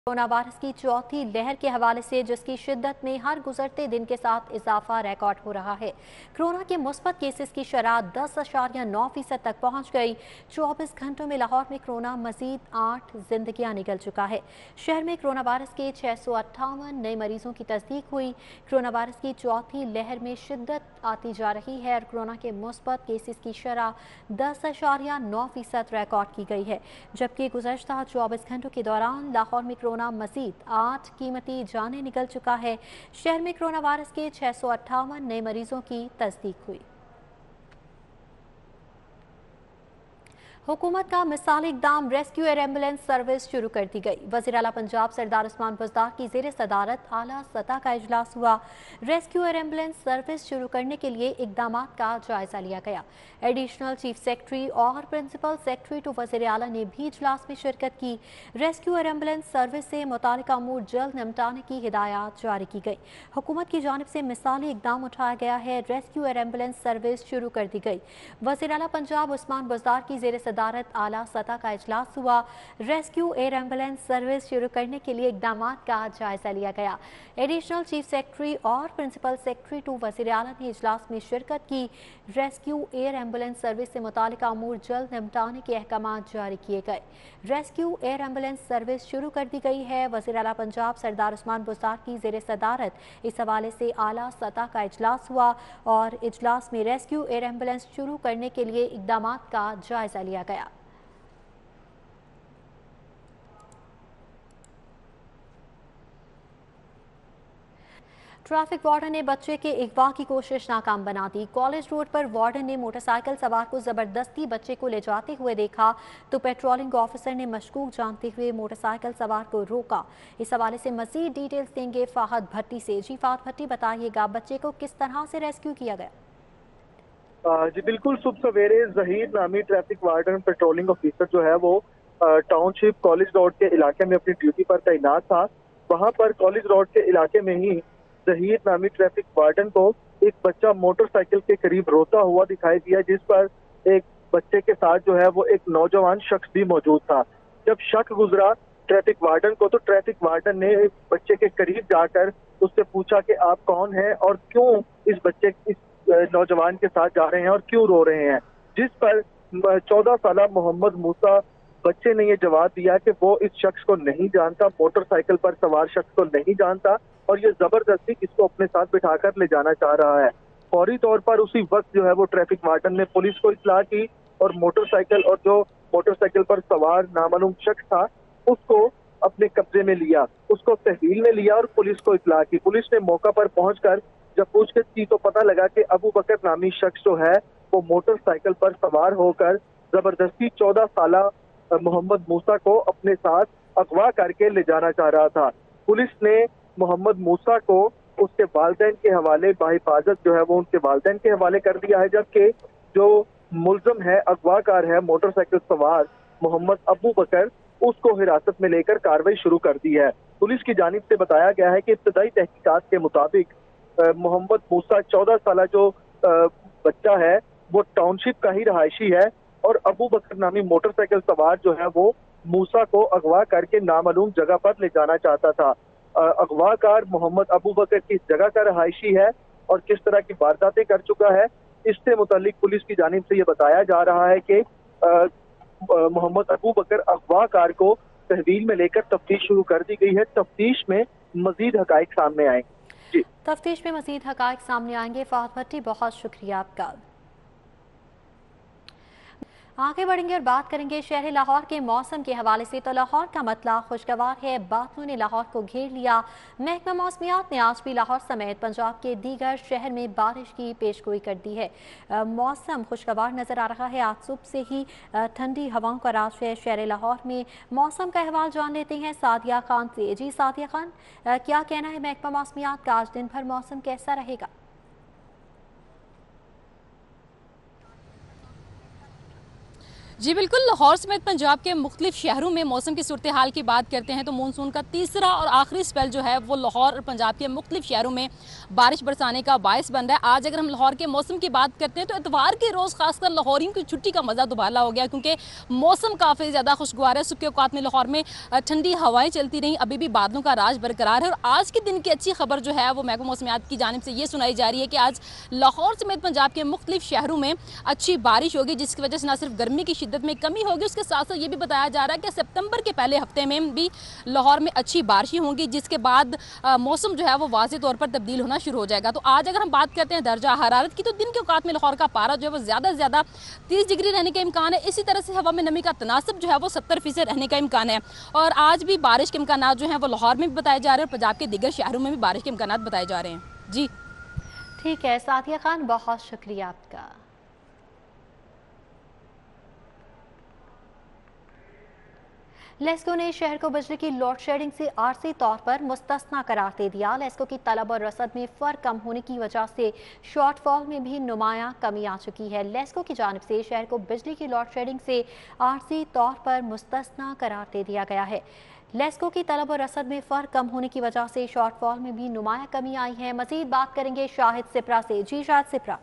Corona virus की चौथी लहर के हवाले से जिसकी शिद्दत में हर गुजरते दिन के साथ इजाफा रिकॉर्ड हो रहा है। कोरोना के मुस्बत केसेस की शरह 10.9% तक पहुंच गई। 24 घंटों में लाहौर में कोरोना मजीद 8 जिंदगियां निकल चुका है। शहर में कोरोना वायरस के 658 नए मरीजों की तस्दीक हुई। कोरोना वायरस की चौथी लहर में शिद्दत आती जा रही है और कोरोना के मुस्बत केसेस की शरह 10.9% रिकॉर्ड की गई है, जबकि गुज़श्ता 24 घंटों के दौरान लाहौर में कोरोना मजीद 8 कीमती जानें निकल चुका है। शहर में कोरोना वायरस के 658 नए मरीजों की तस्दीक हुई। हुकूमत का मिसाली इकदाम रेस्क्यू एयर एम्बुलेंस सर्विस शुरू कर दी गई। वज़ीर आला पंजाब सरदार उस्मान बुज़दार की ज़ेर सदारत आला सतह का इजलास हुआ। रेस्क्यू एयर एम्बुलेंस सर्विस शुरू करने के लिए इकदाम का जायजा लिया गया। एडिशनल चीफ सेक्रेटरी और प्रिंसिपल सेक्रेटरी टू वज़ीर आला ने भी इजलास में शिरकत की। रेस्क्यू एयर एम्बुलेंस सर्विस से मुतालिका अमूर जल्द निपटाने की हिदायत जारी की गई। हुकूमत की जानिब से मिसाली इकदाम उठाया गया है। रेस्क्यू एयर एम्बुलेंस सर्विस शुरू कर दी गई। वज़ीर आला पंजाब उस्मान बुज़दार की ज़ेर सदारत आला सतह का इजलास हुआ। रेस्क्यू एयर एम्बुलेंस सर्विस शुरू करने के लिए इकदाम का जायजा लिया गया। एडिशनल चीफ सेक्रेटरी और प्रिंसिपल सेक्रेटरी टू वज़ीर आला ने इजलास में शिरकत की। रेस्क्यू एयर एम्बुलेंस सर्विस से मुतालिका अमूर जल्द निपटाने के अहकाम जारी किए गए। रेस्क्यू एयर एम्बुलेंस सर्विस शुरू कर दी गई है। वज़ीर आला पंजाब सरदार उस्मान बुज़दार की ज़ेर सदारत इस हवाले से आला सतह का इजलास हुआ और इजलास में रेस्क्यू एयर एम्बुलेंस शुरू करने के लिए इकदाम का जायजा लिया गया। ट्रैफिक वार्डन ने बच्चे के अगवा की कोशिश नाकाम बना दी। कॉलेज रोड पर वार्डन ने मोटरसाइकिल सवार को जबरदस्ती बच्चे को ले जाते हुए देखा तो पेट्रोलिंग ऑफिसर ने मशकूक जानते हुए मोटरसाइकिल सवार को रोका। इस हवाले से मजीद डिटेल्स देंगे फाहद भट्टी से। जी फाहद भट्टी, बताइएगा बच्चे को किस तरह से रेस्क्यू किया गया? जी बिल्कुल, सुबह सवेरे जहीर नामी ट्रैफिक वार्डन पेट्रोलिंग ऑफिसर जो है वो टाउनशिप कॉलेज रोड के इलाके में अपनी ड्यूटी पर तैनात था। वहां पर कॉलेज रोड के इलाके में ही जहीर नामी ट्रैफिक वार्डन को एक बच्चा मोटरसाइकिल के करीब रोता हुआ दिखाई दिया, जिस पर एक बच्चे के साथ जो है वो एक नौजवान शख्स भी मौजूद था। जब शक गुजरा ट्रैफिक वार्डन को तो ट्रैफिक वार्डन ने बच्चे के करीब जाकर उससे पूछा कि आप कौन हैं और क्यों इस नौजवान के साथ जा रहे हैं और क्यों रो रहे हैं, जिस पर 14 साल मोहम्मद मूसा बच्चे ने ये जवाब दिया कि वो इस शख्स को नहीं जानता, मोटरसाइकिल पर सवार शख्स को नहीं जानता और ये जबरदस्ती इसको अपने साथ बिठाकर ले जाना चाह रहा है। फौरी तौर पर उसी वक्त जो है वो ट्रैफिक वार्डन ने पुलिस को इत्तला की और जो मोटरसाइकिल पर सवार नामालूम शख्स था उसको अपने कब्जे में लिया, उसको तहवील में लिया और पुलिस को इत्तला की। पुलिस ने मौका पर पहुंचकर जब पूछताछ की तो पता लगा कि अबू बकर नामी शख्स जो है वो मोटरसाइकिल पर सवार होकर जबरदस्ती 14 साल मोहम्मद मूसा को अपने साथ अगवा करके ले जाना चाह रहा था। पुलिस ने मोहम्मद मूसा को उसके वालिदैन के हवाले बाहिफाजत जो है वो उनके वालिदैन के हवाले कर दिया है, जबकि जो मुल्जम है, अगवाकार है मोटरसाइकिल सवार मोहम्मद अबू बकर, उसको हिरासत में लेकर कार्रवाई शुरू कर दी है। पुलिस की जानिब से बताया गया है कि इब्तदाई तहकीकात के मुताबिक मोहम्मद मूसा 14 साल जो बच्चा है वो टाउनशिप का ही रहायशी है और अबू बकर नामी मोटरसाइकिल सवार जो है वो मूसा को अगवा करके नामालूम जगह पर ले जाना चाहता था। अगवाकार मोहम्मद अबू बकर किस जगह का रहायशी है और किस तरह की वारदातें कर चुका है, इससे मुतालिक पुलिस की जानिब से ये बताया जा रहा है कि मोहम्मद अबू बकर अगवाकार को तहवील में लेकर तफ्तीश शुरू कर दी गई है। तफ्तीश में मजीद हकाइक सामने आएंगे। जी, तफ्तीश में मजीद हकाइक सामने आएंगे। फाहद भट्टी, बहुत शुक्रिया आपका। आगे बढ़ेंगे और बात करेंगे शहर लाहौर के मौसम के हवाले से। तो लाहौर का मतला खुशगवार है, बादलों ने लाहौर को घेर लिया। महकमा मौसमियात ने आज भी लाहौर समेत पंजाब के दीगर शहर में बारिश की पेशगोई कर दी है। मौसम खुशगवार नजर आ रहा है। आज सुबह से ही ठंडी हवाओं का राज है शहर लाहौर में। मौसम का अहवाल जान लेते हैं सादिया खान से। जी सादिया खान, क्या कहना है महकमा मौसमियात का, आज दिन भर मौसम कैसा रहेगा? जी बिल्कुल, लाहौर समेत पंजाब के मुख्तलिफ शहरों में मौसम की सूरत हाल की बात करते हैं तो मानसून का तीसरा और आखिरी स्पेल जो है वो लाहौर और पंजाब के मुख्तलिफ शहरों में बारिश बरसाने का बायस बन रहा है। आज अगर हम लाहौर के मौसम की बात करते हैं तो इतवार के रोज़ खासकर लाहौरियों की छुट्टी का मज़ा दुबाला हो गया, क्योंकि मौसम काफ़ी ज़्यादा खुशगवार है। सुबह औकात में लाहौर में ठंडी हवाएँ चलती रहीं, अभी भी बादलों का राज बरकरार है। और आज के दिन की अच्छी खबर जो है वो महकमा मौसमियात की जानिब से ये सुनाई जा रही है कि आज लाहौर समेत पंजाब के मुख्तलिफ शहरों में अच्छी बारिश होगी, जिसकी वजह से न सिर्फ गर्मी की शिद्दत में कमी होगी, उसके साथ साथ ये भी बताया जा रहा है कि सितंबर के पहले हफ्ते में भी लाहौर में अच्छी बारिशें होंगी, जिसके बाद मौसम जो है वो वाज़ेह तौर पर तब्दील होना शुरू हो जाएगा। तो आज अगर हम बात करते हैं दर्जा हरारत की, तो दिन के औकात में लाहौर का पारा जो है वो ज़्यादा से ज़्यादा 30 डिग्री रहने का इम्कान है। इसी तरह से हवा में नमी का तनासब जो है वो 70% रहने का इम्कान है। और आज भी बारिश के इम्कान जो हैं वो लाहौर में भी बताए जा रहे हैं और पंजाब के दीगर शहरों में भी बारिश के इम्कान बताए जा रहे हैं। जी ठीक है साथिया खान, बहुत शुक्रिया आपका। लेस्को ने शहर को बिजली की लोड शेडिंग से आर्जी तौर पर मुस्तस्ना करार दे दिया। लेस्को की तलब और रसद में फ़र्क कम होने की वजह से शॉर्टफॉल में भी नुमायां कमी आ चुकी है। लेस्को की जानिब से शहर को बिजली की लोड शेडिंग से आर्जी तौर पर मुस्तस्ना करार दे दिया गया है। लेस्को की तलब और रसद में फ़र्क कम होने की वजह से शॉर्टफॉल में भी नुमायां कमी आई है। मज़ीद बात करेंगे शाहिद सिप्रा से। जी शाहिद सिप्रा।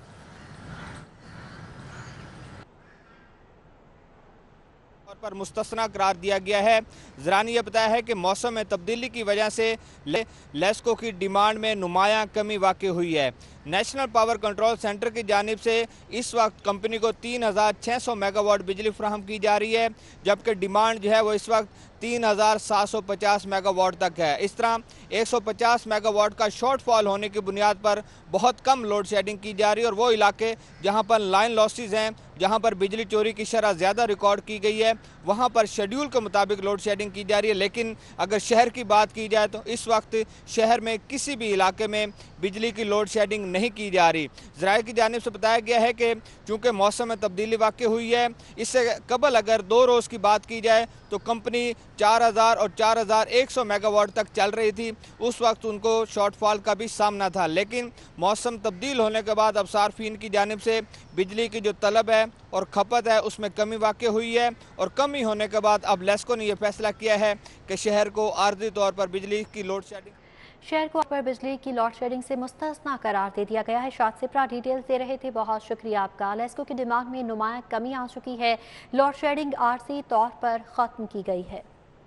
पर मुस्तस्ना करार दिया गया है। ज़रा ने यह बताया है कि मौसम में तब्दीली की वजह से लेस्को की डिमांड में नुमायां कमी वाक़ई हुई है। नेशनल पावर कंट्रोल सेंटर की जानिब से इस वक्त कंपनी को 3600 मेगावाट बिजली फराहम की जा रही है, जबकि डिमांड जो है वो इस वक्त 3750 मेगावाट तक है। इस तरह 150 मेगावाट का शॉर्टफॉल होने की बुनियाद पर बहुत कम लोड शेडिंग की जा रही है। और वो इलाके जहां पर लाइन लॉसेज हैं, जहां पर बिजली चोरी की शरह ज़्यादा रिकॉर्ड की गई है, वहां पर शेड्यूल के मुताबिक लोड शेडिंग की जा रही है। लेकिन अगर शहर की बात की जाए तो इस वक्त शहर में किसी भी इलाके में बिजली की लोड शेडिंग नहीं की जा रही। ज़राए की जानिब से बताया गया है कि चूँकि मौसम में तब्दीली वाक़ई हुई है, इससे कबल अगर 2 रोज़ की बात की जाए तो कंपनी 4000 और 4100 मेगावाट तक चल रही थी। उस वक्त उनको शॉर्टफॉल का भी सामना था। लेकिन मौसम तब्दील होने के बाद अब सार्फिन की जानिब से बिजली की जो तलब है और खपत है उसमें कमी वाक़ई हुई है। और कमी होने के बाद अब लेस्को ने यह फैसला किया है कि शहर को आर्जी तौर पर बिजली की लोड शेडिंग पर बिजली की लोड शेडिंग से मुस्तस्ना करार दे दिया गया है। शाद सिप्रा डिटेल्स दे रहे थे, बहुत शुक्रिया आपका। लेस्को की डिमांड में नुमायां कमी आ चुकी है, लोड शेडिंग आर्जी तौर पर ख़त्म की गई है।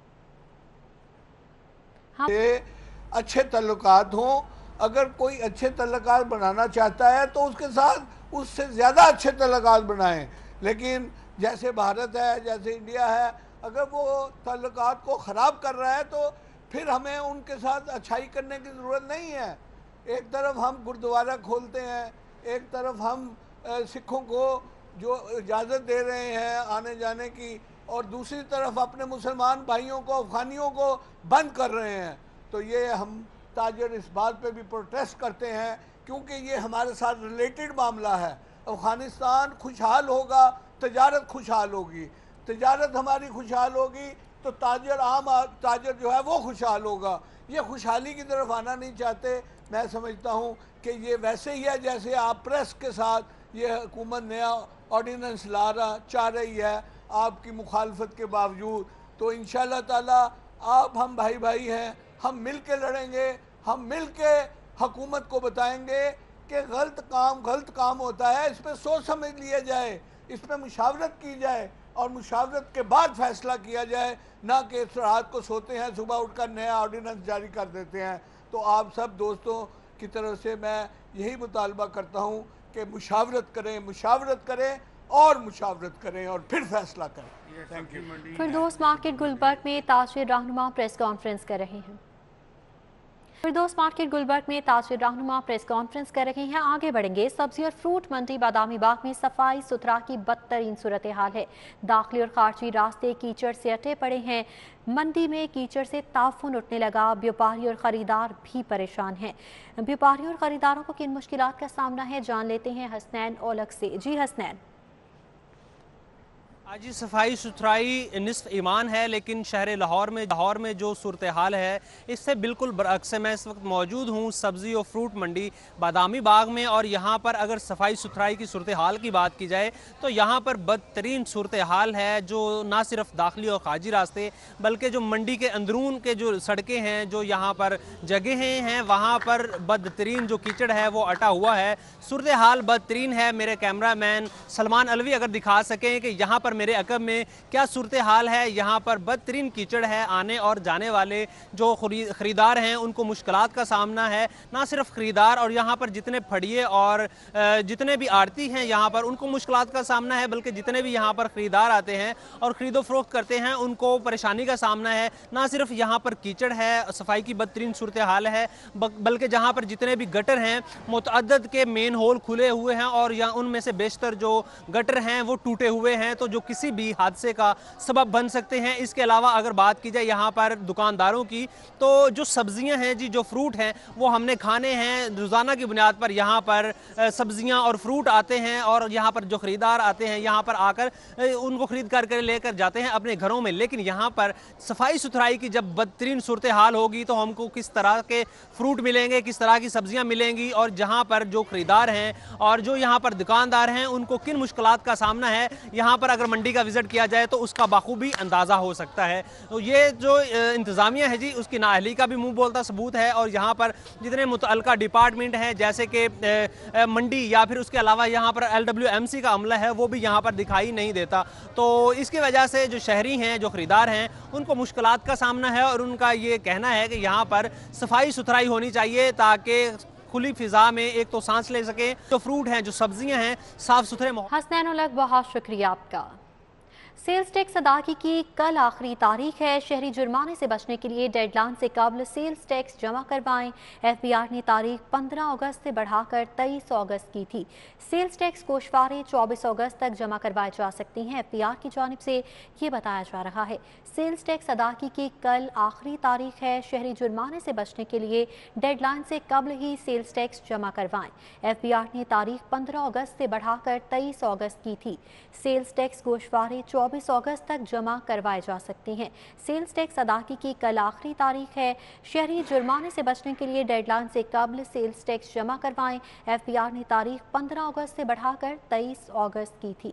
अच्छे तल्लुकात हों, अगर कोई अच्छे तल्लुकात बनाना चाहता है तो उसके साथ उससे ज़्यादा अच्छे तल्लुकात बनाएं। लेकिन जैसे भारत है, जैसे इंडिया है, अगर वो तल्लुकात को ख़राब कर रहा है तो फिर हमें उनके साथ अच्छाई करने की ज़रूरत नहीं है। एक तरफ हम गुरुद्वारा खोलते हैं, एक तरफ हम सिखों को जो इजाज़त दे रहे हैं आने जाने की, और दूसरी तरफ अपने मुसलमान भाइयों को, अफ़गानियों को बंद कर रहे हैं। तो ये हम ताजर इस बात पे भी प्रोटेस्ट करते हैं, क्योंकि ये हमारे साथ रिलेटेड मामला है। अफ़गानिस्तान खुशहाल होगा, तजारत खुशहाल होगी, तजारत हमारी खुशहाल होगी तो आम ताजर जो है वो खुशहाल होगा। ये खुशहाली की तरफ आना नहीं चाहते। मैं समझता हूँ कि ये वैसे ही है जैसे आप प्रेस के साथ ये हुकूमत नया ऑर्डिनेंस चाह रही है आपकी मुखालफत के बावजूद। तो इंशाअल्लाह ताला आप हम भाई भाई हैं, हम मिल के लड़ेंगे, हम मिल के हुकूमत को बताएंगे कि गलत काम होता है, इस पर सोच समझ लिया जाए, इस पर मुशावरत की जाए और मुशावरत के बाद फैसला किया जाए, ना कि इस रात को सोते हैं सुबह उठकर नया ऑर्डिनेंस जारी कर देते हैं। तो आप सब दोस्तों की तरफ से मैं यही मुतालबा करता हूँ कि मुशावरत करें और फिर फैसला करें। Thank you. Firdaus market Gulberg में ताजिर रहनुमा प्रेस कॉन्फ्रेंस कर रहे हैं। फिरदौस मार्केट गुलबर्ग में ताजिर रहनुमा प्रेस कॉन्फ्रेंस कर रहे हैं। आगे बढ़ेंगे। सब्जी और फ्रूट मंडी बादामी बाग में सफाई सुथरा की बदतरीन सूरत हाल है। दाखिली और खारजी रास्ते कीचड़ से अटे पड़े हैं। मंडी में कीचड़ से ताफुन उठने लगा। व्यापारी और ख़रीदार भी परेशान हैं। व्यापारियों और ख़रीदारों को किन मुश्किलात का सामना है, जान लेते हैं हसनैन ओलग से। जी हसनैन। आज ये सफाई सुथराई निस्फ ईमान है, लेकिन शहर लाहौर में जो सूरत हाल है इससे बिल्कुल बरअक्स है। मैं इस वक्त मौजूद हूँ सब्ज़ी और फ्रूट मंडी बादामी बाग में, और यहाँ पर अगर सफाई सुथराई की सूरत हाल की बात की जाए तो यहाँ पर बदतरीन सूरत हाल है, जो ना सिर्फ दाखिली और खारजी रास्ते बल्कि जो मंडी के अंदरून के जो सड़कें हैं, जो यहाँ पर जगहें हैं, वहाँ पर बदतरीन जो कीचड़ है वो अटा हुआ है। सूरत हाल बदतरीन है। मेरे कैमरामैन सलमान अलवी अगर दिखा सकें कि यहाँ पर मेरे अकब में क्या सूरत हाल है। यहाँ पर बदतरीन कीचड़ है। आने और जाने वाले जो ख़रीदार हैं उनको मुश्किलात का सामना है। ना सिर्फ ख़रीदार और यहाँ पर जितने फड़िए और जितने भी आड़ती हैं यहाँ पर उनको मुश्किलात का सामना है, बल्कि जितने भी यहाँ पर ख़रीदार आते हैं और ख़रीदो फरोख्त करते हैं उनको परेशानी का सामना है। ना सिर्फ यहाँ पर कीचड़ है, सफाई की बदतरीन सूरत हाल है, बल्कि जहाँ पर जितने भी गटर हैं मुतअद्दद के मेन होल खुले हुए हैं और या उनमें से बेशतर जो गटर हैं वो टूटे हुए हैं, तो जो किसी भी हादसे का सबब बन सकते हैं। इसके अलावा अगर बात की जाए यहाँ पर दुकानदारों की, तो जो सब्जियां हैं जी, जो फ्रूट हैं वो हमने खाने हैं। रोज़ाना की बुनियाद पर यहाँ पर सब्जियां और फ्रूट आते हैं और यहाँ पर जो ख़रीदार आते हैं यहाँ पर आकर उनको ख़रीद कर लेकर जाते हैं अपने घरों में। लेकिन यहाँ पर सफाई सुथराई की जब बदतरीन सूरत हाल होगी तो हमको किस तरह के फ्रूट मिलेंगे, किस तरह की सब्जियाँ मिलेंगी, और जहाँ पर जो ख़रीदार हैं और जो यहाँ पर दुकानदार हैं उनको किन मुश्किलात का सामना है, यहाँ पर अगर मंडी का विज़िट किया जाए तो उसका बाखूबी अंदाज़ा हो सकता है। तो ये जो इंतज़ामिया है जी उसकी नाअहली का भी मुंह बोलता सबूत है, और यहाँ पर जितने मुतअल्लिक़ा डिपार्टमेंट हैं जैसे कि मंडी या फिर उसके अलावा यहाँ पर LWMC का अमला है वो भी यहाँ पर दिखाई नहीं देता। तो इसकी वजह से जो शहरी हैं, जो ख़रीदार हैं, उनको मुश्किलात का सामना है और उनका ये कहना है कि यहाँ पर सफाई सुथराई होनी चाहिए ताकि खुली फिजा में एक तो सांस ले सकें, जो फ्रूट हैं, जो सब्जियां हैं, साफ सुथरे। हसनैन उलग, बहुत शुक्रिया आपका। सेल्स टैक्स अदायगी की कल आखिरी तारीख है। शहरी जुर्माने से बचने के लिए डेडलाइन से कबल सेल्स टैक्स जमा करवाएं। FBR ने तारीख 15 अगस्त से बढ़ाकर 23 अगस्त की थी। सेल्स टैक्स कोशवारे 24 अगस्त तक जमा करवाए जा सकती हैं। FBR की जानिब से ये बताया जा रहा है। सेल्स टैक्स अदायगी की कल आखिरी तारीख है। शहरी जुर्माने से बचने के लिए डेडलाइन से कबल ही सेल्स टैक्स जमा करवाएं। FBR ने तारीख 15 अगस्त से बढ़ाकर 23 अगस्त की थी। सेल्स टैक्स गोशवारे 24 अगस्त तक जमा करवाए जा सकते हैं। सेल्स टैक्स अदायगी की कल आखिरी तारीख है। शहरी जुर्माने से बचने के लिए डेडलाइन से कबल सेल्स टैक्स जमा करवाएं। FBR ने तारीख 15 अगस्त से बढ़ाकर 23 अगस्त की थी।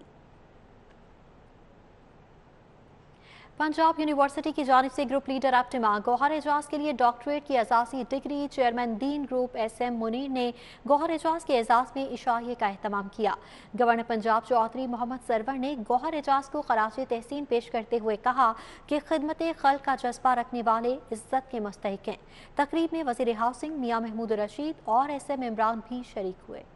पंजाब यूनिवर्सिटी की जानिब से group leader APTMA Gohar Ejaz के लिए डॉक्टरेट की एजाज़ी degree chairman Deen group SM Munir ने गौहर एजाज के एजाज़ में इशाइये का एहतमाम किया। गवर्नर पंजाब चौधरी मोहम्मद सरवर ने गौहर एजाज को खराज तहसीन पेश करते हुए कहा कि खिदमत खल्क का जज्बा रखने वाले इज्जत के मुस्तहिक हैं। तकरीब में वज़ीर हाउसिंग मियां महमूद रशीद और SM इमरान भी शरीक हुए।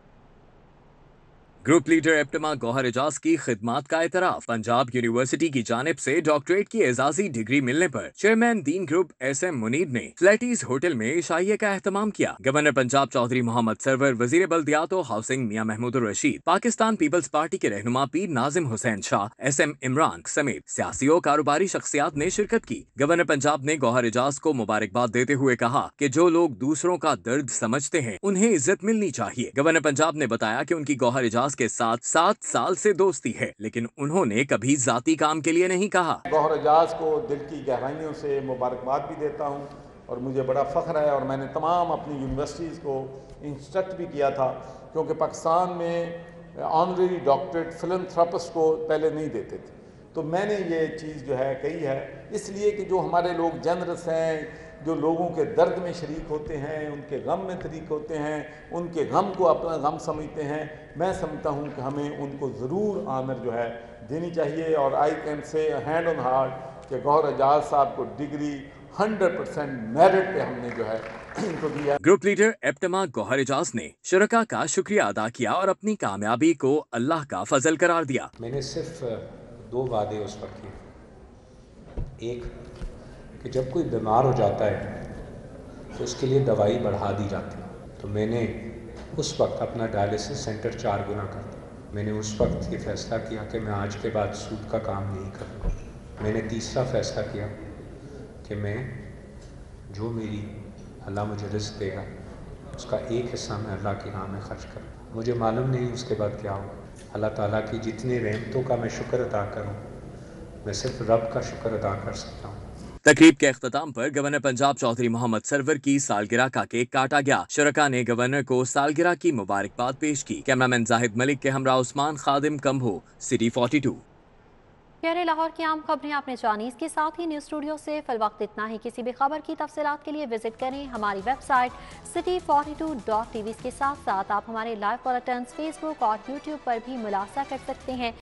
Group leader APTMA Gohar Ejaz की खिदमात का एतराफ। पंजाब यूनिवर्सिटी की जानिब से डॉक्टरेट की एजाजी डिग्री मिलने पर chairman Deen group SM Munir ने फ्लैटीज होटल में इशाइये का एहतमाम किया। गवर्नर पंजाब चौधरी मोहम्मद सरवर, वजीर बल्दियात और housing Mian Mahmood Rasheed, Pakistan Peoples Party के रहनुमा पीर नाजिम हुसैन शाह, SM इमरान समेत सियासी और कारोबारी शख्सियात ने शिरकत की। गवर्नर पंजाब ने गौहर एजाज को मुबारकबाद देते हुए कहा कि जो लोग दूसरों का दर्द समझते हैं उन्हें इज्जत मिलनी चाहिए। गवर्नर पंजाब ने बताया कि उनकी गौहर एजाज के साथ 7 साल से दोस्ती है, लेकिन उन्होंने कभी जाती काम के लिए नहीं कहा। गौहर एजाज को दिल की गहराइयों से मुबारकबाद भी देता हूँ और मुझे बड़ा फ़ख्र है, और मैंने तमाम अपनी यूनिवर्सिटीज़ को इंस्ट्रक्ट भी किया था, क्योंकि पाकिस्तान में ऑनरेरी डॉक्टरेट फिलंथ्रोपिस्ट को पहले नहीं देते थे। तो मैंने ये चीज़ जो है कही है, इसलिए कि जो हमारे लोग जनरस हैं, जो लोगों के दर्द में शरीक होते हैं, उनके गम में शरीक होते हैं, उनके गम को अपना गम समझते हैं, मैं समझता हूँ कि हमें उनको ज़रूर आनर जो है देनी चाहिए। और I can say hand on heart कि गौहर एजाज साहब को डिग्री 100% मेरिट पे हमने जो है इनको दिया। Group leader APTMA Gohar Ejaz ने शुरका का शुक्रिया अदा किया और अपनी कामयाबी को अल्लाह का फजल करार दिया। मैंने सिर्फ 2 वादे उस पर किए। एक कि जब कोई बीमार हो जाता है तो उसके लिए दवाई बढ़ा दी जाती है, तो मैंने उस वक्त अपना डायलिसिस सेंटर 4 गुना कर दिया। मैंने उस वक्त ये फ़ैसला किया कि मैं आज के बाद सूद का काम नहीं करूँगा। मैंने तीसरा फ़ैसला किया कि मैं जो मेरी अल्लाह मुझे रिज़्क़ देगा उसका एक हिस्सा मैं अल्लाह की राह में खर्च करूँ। मुझे मालूम नहीं उसके बाद क्या होगा। अल्लाह ताला की जितनी रहमतों का मैं शुक्र अदा करूँ मैं सिर्फ रब का शुक्र अदा कर सकता हूँ। तकरीब के अख्ताम पर गवर्नर पंजाब चौधरी मोहम्मद सरवर की सालगिरह का केक काटा गया। शुरका ने गवर्नर को सालगिरह की मुबारकबाद पेश की। कैमरामैन जाहिद मलिक के हमरा उस्मान खादिम कम्भो, सिटी 42। शहर लाहौर की आम खबरें आपने जानी। इसके साथ ही न्यूज़ स्टूडियो से फिल वक्त इतना ही। किसी भी खबर की तफसीलात के लिए विजिट करें हमारी वेबसाइट city42.tv। इसके साथ साथ आप हमारे लाइव बुलेटिन फेसबुक और यूट्यूब पर भी मुलाजा कर सकते हैं।